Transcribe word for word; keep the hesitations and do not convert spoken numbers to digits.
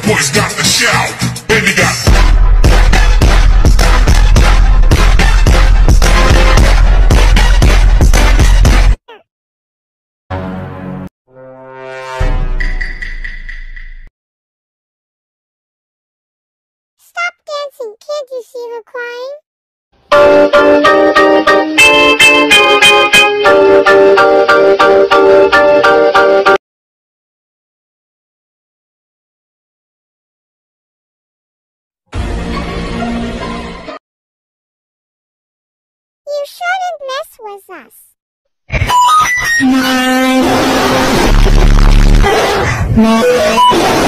boys got the shout, and he got. Stop dancing, can't you see her crying? You shouldn't mess with us. No. No.